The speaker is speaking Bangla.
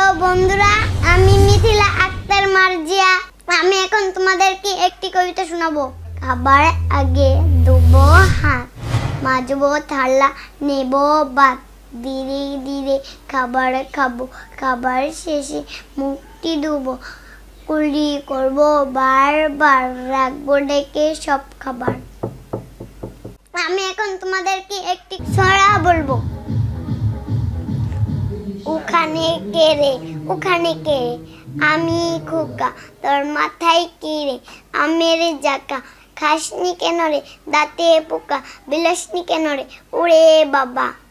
বন্ধুরা, আমি মিথিলা আক্তার মার্জিয়া। আমি এখন তোমাদেরকে একটি কবিতা শোনাবো। খাবার আগে ধোবো হাত, মাজবো থালা, নেবো ভাত, ধীরে ধীরে খাবার খাবো, খাবার শেষে মুখটি ধোবো, কুলি করবো বারবার, রাখবো ডেকে সব খাবার। আমি এখন তোমাদেরকে একটি ছড়া বলবো। ওখানে কে রে, ওখানে কে রে, আমি খোকা, তোর মাথায় কি রে, আমের জাকা, খাসনি কেন রে, দাঁতে পোকা, বিলাসনি কেন রে, ওরে বাবা।